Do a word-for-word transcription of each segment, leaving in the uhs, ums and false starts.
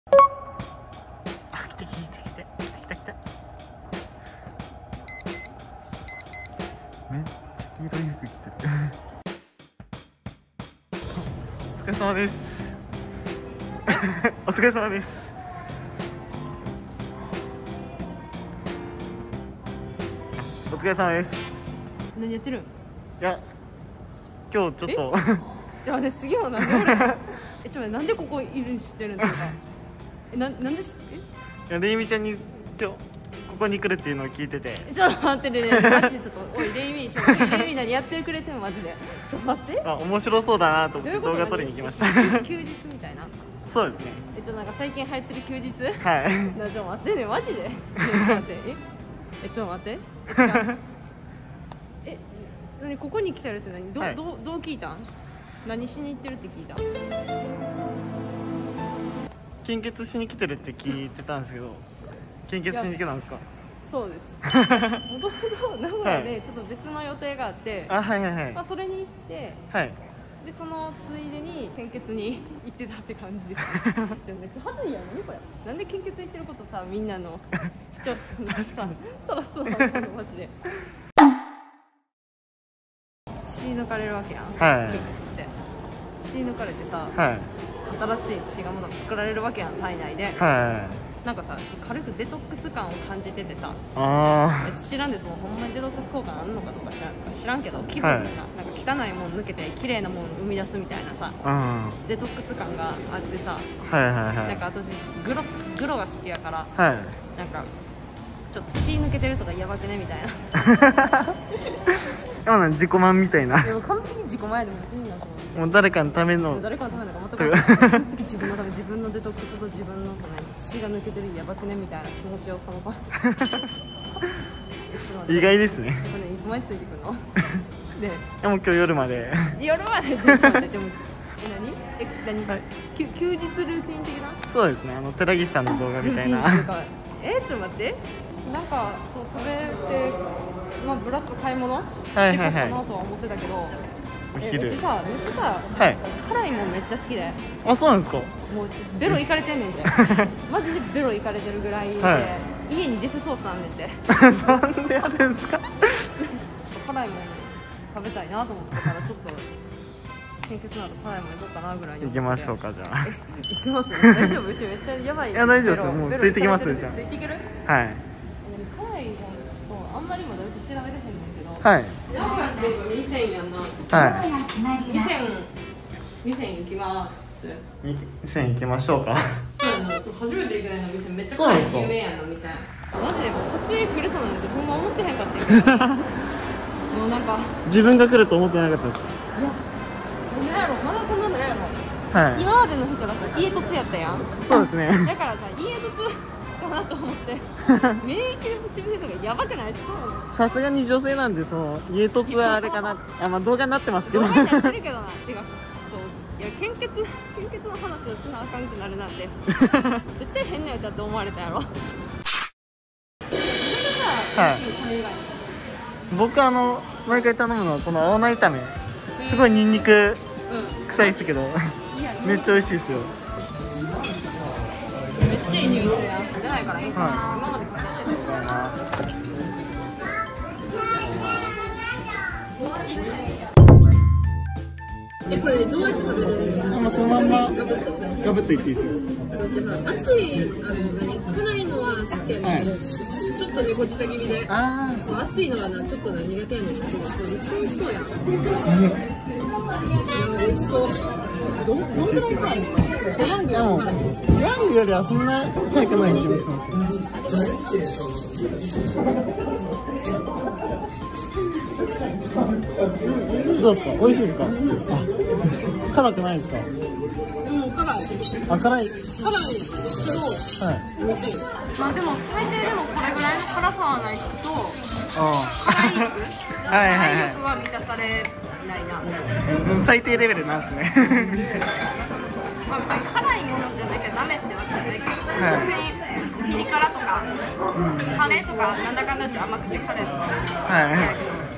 あ、来て来て来て来て来て来て来て。めっちゃ黄色い服着てる。お疲れ様です。お疲れ様です。お疲れ様です。 何やってるん？ いや、今日ちょっとじゃあね、次はなんで俺え、ちょっと待って、なんでここいるしてるんですか？え、な、なんでし、 いや、レイミちゃんに今日ここに来るっていうのを聞いてて。 え、ちょっと待ってね、ね、マジでちょっと、おい、レイミー、ちょっと、レイミー何やってくれてんのマジで。ちょっと待って。 あ、面白そうだなと思って動画撮りに来ました。 休日みたいな。 そうですね。 え、ちょっとなんか最近流行ってる休日？ はい。 な、ちょっと待ってね、マジで。ね、ちょっと待って、え、え、ちょっと待って。え、違うえ、何ここに来てるって何？ど、 はい、 どう、どう聞いたん？何しに行ってるって聞いた？ 献血しに来てるって聞いてたんですけど、献血しに来たんですか？ そうです。もともと名古屋でちょっと別の予定があって、 あ、はいはいはい。 まあそれに行って、 はい。 でそのついでに献血に行ってたって感じです。でもめっちゃ恥ずいやん、何これ。なんで献血行ってることさ、みんなの視聴者のさ、そらそうなのマジで。血抜かれるわけやん。 はい。 献血って血抜かれてさ、 はい。 新しい血がまだ作られるわけやん、体内で。 はい。 なんかさ、軽くデトックス感を感じててさ、 あえ知らんですもん、ほんまにデトックス効果あんのかどうか知らん知らんけど、気分が、はい、なんか汚いもん抜けて綺麗なもん生み出すみたいなさ、うん、デトックス感があってさ、はいはいはい、なんか私グログロが好きやから、はい、なんかちょっと血抜けてるとかやばくねみたいな。でもなん自己満みたいな。でも完璧に自己満でも別になんかもう誰かのための誰かのためなんか全く自分のため、自分のデトックスと自分の血が抜けてるやばくねみたいな気持ちをその場意外ですね。これいつまでついてくるの？でもう今日夜まで夜までちょっと待って、でもえ何え何、はい、休日ルーティン的な？そうですね、あの寺岸さんの動画みたいな。えちょっと待って、なんかそう食べて、まあブラッと買い物してこうかなとは思ってたけど、お昼えうちさ、めっちゃさ、はい、辛いもんめっちゃ好きで。あ、そうなんですか？もうベロいかれてんねんて。マジでベロいかれてるぐらいで、はい、家にデスソースあんねんて。なんでやるんですか？ちょっと辛いもん食べたいなと思ってから、ちょっと献血など辛いもん行こうかなぐらいに。行きましょうか、じゃあ。行きます？大丈夫？うちめっちゃやばい。いや大丈夫ですよ、もうついてきますよ。じゃあついていける？はい。辛いもん、そうあんまりまだうち調べてへんねんけど、はい、名古屋ってにせんやんな。はい、にせん、にせん行きます。にせん行きましょうか。そうやな、ちょっと初めて行くねんな、店めっちゃ辛い有名やんな、店。マジでもう撮影来るとなんてほんま思ってへんかったけどもうなんか自分が来ると思ってなかったです。いや、なんやろ、まだそんなのやろ。はい、今までの人らさ、家凸やったやん。そうですね。だからさ、家凸かなと思って免疫のモチベーションがやばくないですか？さすがに女性なんで、その家凸はあれかな。あ、まあ動画になってますけど。動画になってるけどな。てかそういや、献血献血の話をしなあかんくなるなんて絶対変なやつだって思われたやろ。はい、僕あの毎回頼むのはこの青菜炒め。すごいニンニク臭いですけど、うん、めっちゃ美味しいですよ。めっちゃいい匂いするやん。出ないからいいですか？今まで隠してた。え、これどうやって食べるんですか？そのまんまガブッとガブッといっていいですよ。そう、じゃあ熱い、あの何辛いのは好きやねんけど、ちょっと猫舌気味で、ああ、熱いのはなちょっとな苦手やねんけど、これめっちゃ美味しそうやん。美味しそう。どんどんくらい辛いんですか？ヤングより辛い。ヤングよりはそんな辛くない気がします。どうですか？美味しいですか？辛くないですか？うん、辛い。あ、辛い。辛いけど、はい、美味しい。まあでも最低でもこれぐらいの辛さはないと、辛い肉、はいはいはい、辛い肉は満たされないな。最低レベルなんですね。まあ辛いものじゃなきゃダメってわけじゃないけど、別にピリ辛とかカレーとかなんだかんだうち甘口カレーとか好きやけど。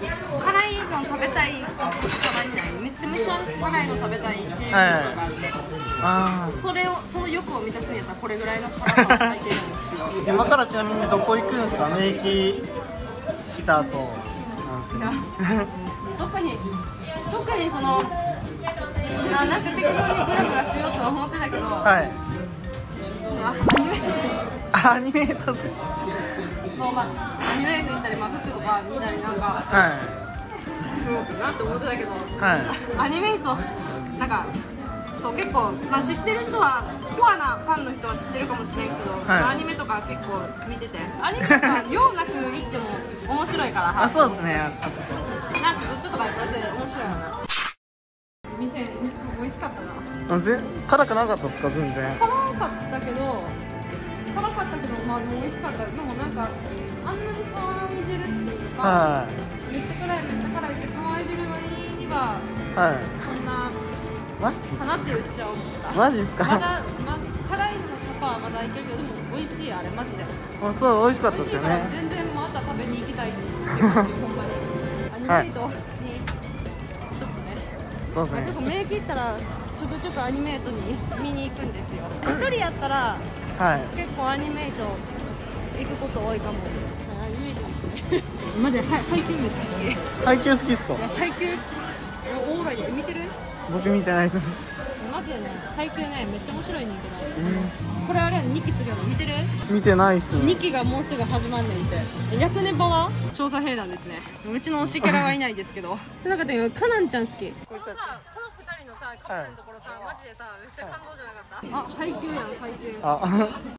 辛いの食べたい人たまにない。めっちゃ無性に辛いの食べたいっていうのとかあって、あそれをその欲を満たすんやったらこれぐらいの辛さが入ってるんですよ。 今からちなみにどこ行くんですか？免疫来た後なんですけど。 特に特にそのななんか適当にグラグラしようとは思ってたけど、はい。あアニメート。アニメートで。 もうまあアニメート行ったりまあ服とか見たりなんか。はい。なって思ってたけど、はい、アニメイトなんかそう結構、まあ、知ってる人はコアなファンの人は知ってるかもしれんけど、はい、アニメとか結構見ててアニメとか量なく見ても面白いからあそうですねあそこなんかずっととかこれで面白いよな店美味しかったなあぜ辛くなかったですか全然辛かったけど辛かったけどまあでも美味しかったでもなんかあんなに騒いでるっていうか、はいめっちゃ辛い、めっちゃ辛いって騒いでる割には、はい、そんなマジかなって言っちゃ思った。 マジですか？ まだ、ま、辛いのとかはまだいけるけど、でも美味しいあれマジで。 あ、そう美味しかったですよね。 全然また食べに行きたいって言ってますよほんまに。アニメイトに、はい、ちょっとね。そうですね。結構免疫行ったらちょくちょくアニメイトに見に行くんですよ。一人やったら、はい、結構アニメイト行くこと多いかも。マジで配給めっちゃ好き。 配給好きですか？ 配給おもろいね。見てる？ 僕見てないです。 マジでね、配給ねめっちゃ面白いねんけど。うん、これあれにきするよね。見てる？ 見てないっすね。 にきがもうすぐ始まんねんて。役ネバは調査兵団ですね。うちの推しキャラはいないですけど。なんかでカナンちゃん好き。このさ、このふたりのさ、カップルのところさ、マジでさめっちゃ感動じゃなかった？あ、配給やん配給。あ。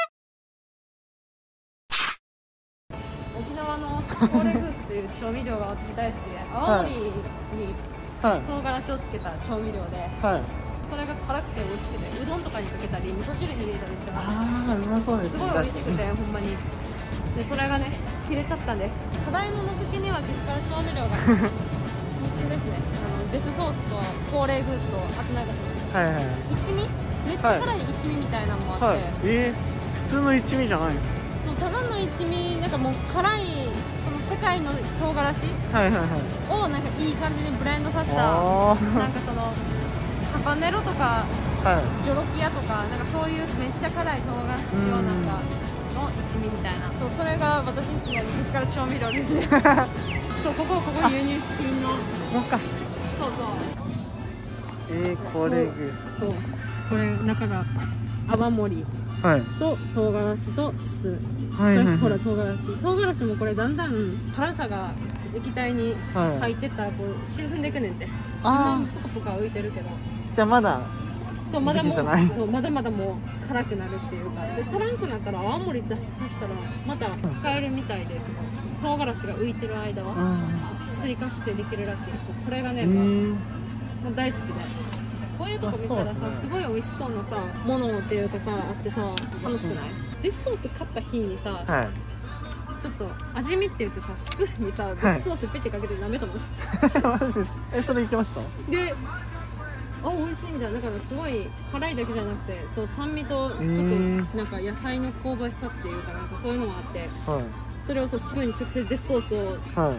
沖縄のコーレグースっていう調味料が私大好きで青森に唐辛子をつけた調味料で、はい、それが辛くて美味しくてうどんとかにかけたり味噌汁に入れたりしたらあーうまそうですすごい美味しくてほんまにでそれがね切れちゃったんで課題物好きには激辛調味料が必須ですねあのデスソースとコーレグースとあとなんかその、はいはい、一味めっちゃ辛い一味みたいなのもあって、はいはい、 えー、普通の一味じゃないんですか？ ただの一味なんかもう辛いその世界の唐辛子をなんかいい感じにブレンドさせたなんかそのハバネロとか、はい、ジョロキアとかなんかそういうめっちゃ辛い唐辛子をなんかの一味みたいなそうそれが私んちの激辛調味料ですねそうここここ輸入品のもうかそうそうえー、これですそうこれ中が泡盛はい、 と唐辛子と酢、はいはいはい、ほら唐辛子唐辛子もこれだんだん辛さが液体に入ってったらこう沈んでいくねんってああポカポカ浮いてるけどじゃあまだそうまだもうそうまだまだもう辛くなるっていうかで足らんくなったら青森出したらまた使えるみたいです唐辛子が浮いてる間は追加してできるらしいこれがねもう大好きでこういうとこ見たらさ、ね、すごい美味しそうなさものっていうかさあってさ楽しくない？デスソース買った日にさ、はい、ちょっと味見って言ってさスプーンにさ、はい、デスソースペッてかけて舐めたもんマジですえそれ言ってました？であ美味しいみたいなだからすごい辛いだけじゃなくてそう酸味とちょっとなんか野菜の香ばしさっていうかなんかそういうのもあって、はい、それをさスプーンに直接デスソースを、はい、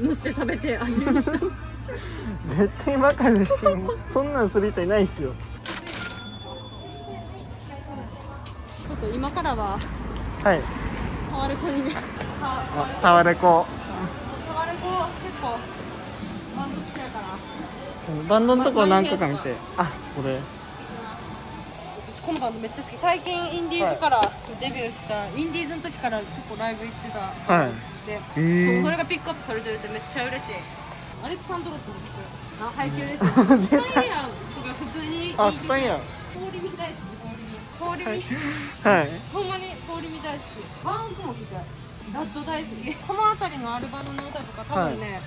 のして食べて味見した絶対バカですよそんなんする人いないっすよちょっと今からははいタワレコにねタワレコタワレコ結構バンド好きやからバンドのとこ何個か見てあこれこのバンドめっちゃ好き最近インディーズからデビューした、はい、インディーズの時から結構ライブ行ってたバンドで、はい、そうそれがピックアップされてるってめっちゃ嬉しいアレクサンドロスの曲あ配給ですよスパイアンとか普通にいいあスパイアン氷見大好き氷見氷見はい、 ほんまに氷見大好きバーンクも聴いてダッド大好きこの辺りのアルバムの歌とか多分ね、はい、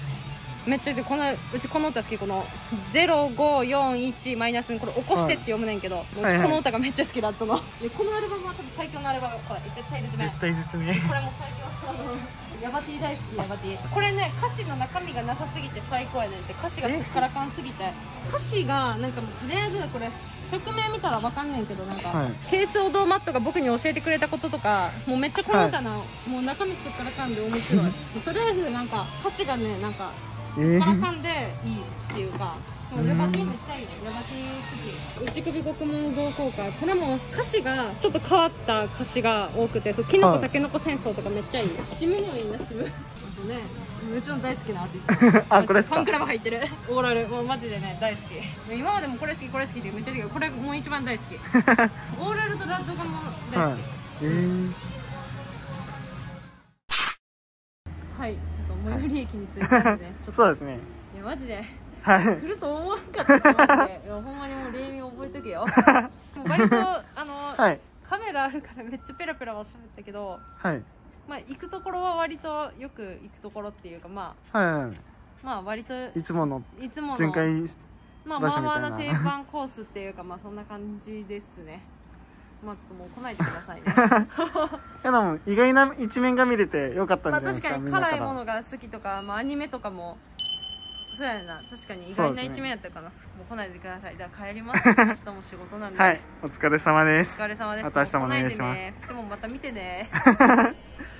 めっちゃでこのうちこの歌好きこのゼロごよんいちマイナスこれ起こしてって読むねんけど、はい、うちこの歌がめっちゃ好きだったのでこのアルバムは多分最強のアルバムこれ絶対絶命絶対絶命これも最強ヤバティ大好きヤバティこれね歌詞の中身がなさすぎて最高やねんって歌詞がすっからかんすぎて歌詞がなんかもうとりあえずこれ曲名見たらわかんないけど、なんか、はい、ケースオドーマットが僕に教えてくれたこととか、もうめっちゃ細かな、はい、もう中身すっからかんで面白い。とりあえずなんか歌詞がね、なんかすっからかんでいいっていうか、えー、ヤバティめっちゃいいよ。ヤバティ好き。内首獄門同好会、これも歌詞がちょっと変わった歌詞が多くて、そうキノコタケノコ戦争とかめっちゃいい。シムもいいな、シム。あとね、もちろん大好きなアーティスト。あ、これですか。ファンクラブ入ってる。オーラル、もうマジでね、大好き。今までもこれ好き、これ好きってめっちゃ言うけど、これもう一番大好き。オーラルとラッドがもう大好き。へー。はい、ちょっと最寄り駅に着いたんでね。ちょっとそうですね。いや、マジで。はい。来ると思わんかったし、マジで。いや、ほんまにもう例名覚えとけよ。もう割と、あの、はい、カメラあるからめっちゃペラペラは喋ったけど、はい。まあ、行くところは割とよく行くところっていうか、まあ、はいはい、まあ割といつものいつもの巡回まあまあまあな定番コースっていうか、まあそんな感じですね。まあちょっともう来ないでくださいね。いやでも意外な一面が見れてよかったんじゃないですか。まあ確かに辛いものが好きとか、まあアニメとかもそうやな、確かに意外な一面やったかな。ね、もう来ないでください。じゃあ帰ります。明日も仕事なんで。はい、お疲れ様です。お疲れ様です。また明日もお願いします。でもまた見てね。